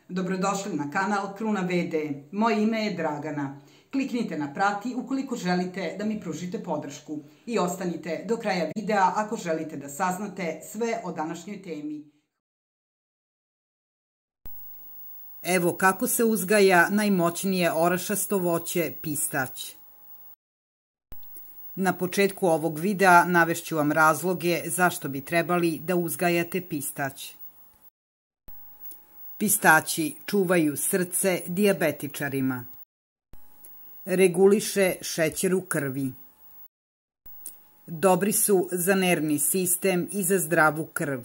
Dobrodošli na kanal Kruna VD. Moje ime je Dragana. Kliknite na prati ukoliko želite da mi pružite podršku i ostanite do kraja videa ako želite da saznate sve o današnjoj temi. Evo kako se uzgaja najmoćnije orašasto voće pistać. Na početku ovog videa navešću vam razloge zašto bi trebali da uzgajate pistać. Pistaći čuvaju srce dijabetičarima. Reguliše šećer u krvi. Dobri su za nervni sistem i za zdravu krv.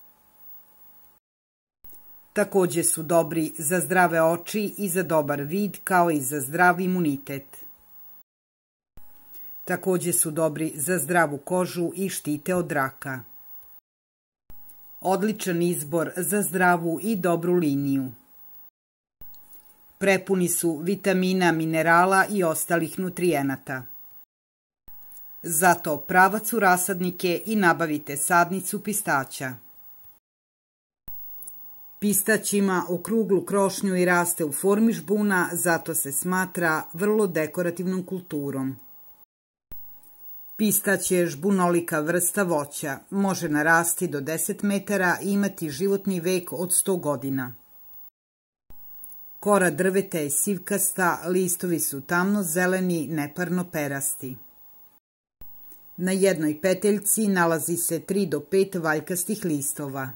Takođe su dobri za zdrave oči i za dobar vid, kao i za zdrav imunitet. Takođe su dobri za zdravu kožu i štite od raka. Odličan izbor za zdravu i dobru liniju. Prepuni su vitamina, minerala i ostalih nutrijenata. Zato pravac u rasadnike i nabavite sadnicu pistaća. Pistać ima okruglu krošnju i raste u formi žbuna, zato se smatra vrlo dekorativnom kulturom. Pistać je žbunolika vrsta voća, može narasti do 10 metara i imati životni vek od 100 godina. Kora drveta je sivkasta, listovi su tamno zeleni, neparno perasti. Na jednoj peteljci nalazi se 3 do 5 valjkastih listova.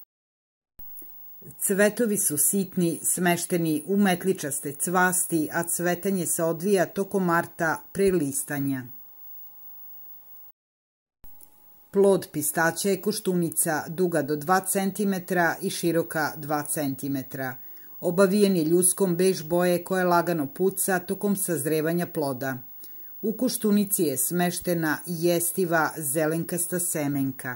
Cvetovi su sitni, smešteni u metličaste cvasti, a cvetanje se odvija tokom marta pre listanja. Plod pistaća je koštunica, duga do 2 cm i široka 2 cm. Obavijen je ljuskom bež boje koja lagano puca tokom sazrevanja ploda. U koštunici je smeštena jestiva zelenkasta semenka.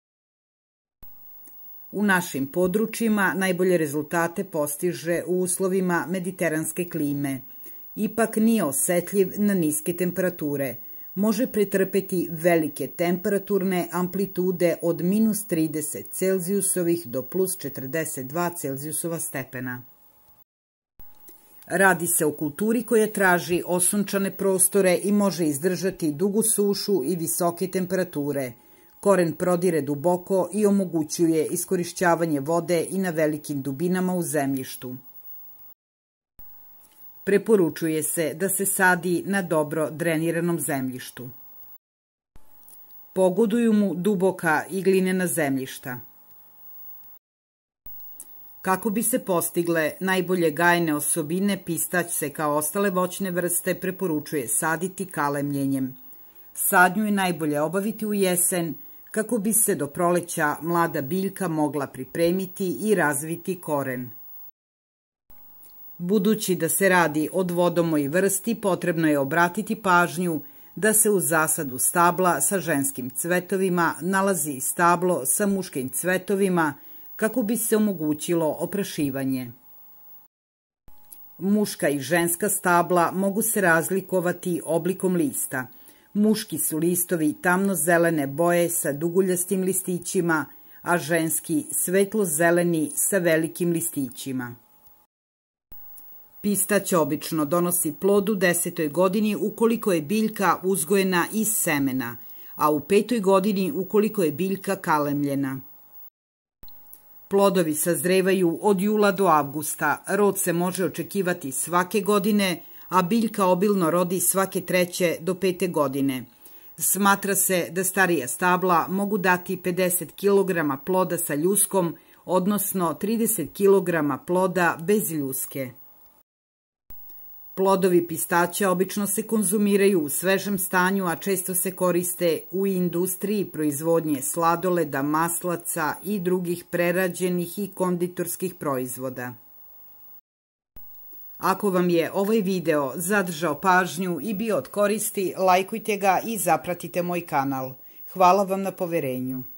U našim područjima najbolje rezultate postiže u uslovima mediteranske klime. Ipak nije osetljiv na niske temperature. Može pretrpeti velike temperaturne amplitude od -30 Celzijusovih do +42 Celzijusova stepena. Radi se o kulturi koja traži osunčane prostore i može izdržati dugu sušu i visoke temperature. Koren prodire duboko i omogućuje iskorišćavanje vode i na velikim dubinama u zemljištu. Preporučuje se da se sadi na dobro dreniranom zemljištu. Pogoduju mu duboka i glinena zemljišta. Kako bi se postigle najbolje gajene osobine, pistać se kao ostale voćne vrste preporučuje saditi kalemljenjem. Sadnju je najbolje obaviti u jesen, kako bi se do proleća mlada biljka mogla pripremiti i razviti koren. Budući da se radi o dvodomoj vrsti, potrebno je obratiti pažnju da se u zasadu stabla sa ženskim cvetovima nalazi stablo sa muškim cvetovima kako bi se omogućilo oprašivanje. Muška i ženska stabla mogu se razlikovati oblikom lista. Muški su listovi tamno-zelene boje sa duguljastim listićima, a ženski svetlo-zeleni sa velikim listićima. Pistać obično donosi plod u 10. godini ukoliko je biljka uzgojena iz semena, a u 5. godini ukoliko je biljka kalemljena. Plodovi sazrevaju od jula do avgusta, rod se može očekivati svake godine, a biljka obilno rodi svake 3. do 5. godine. Smatra se da starija stabla mogu dati 50 kg ploda sa ljuskom, odnosno 30 kg ploda bez ljuske. Plodovi pistaća obično se konzumiraju u svežem stanju, a često se koriste u industriji proizvodnje sladoleda, maslaca i drugih prerađenih i konditorskih proizvoda. Ako vam je ovaj video zadržao pažnju i bio od koristi, lajkujte ga i zapratite moj kanal. Hvala vam na poverenju.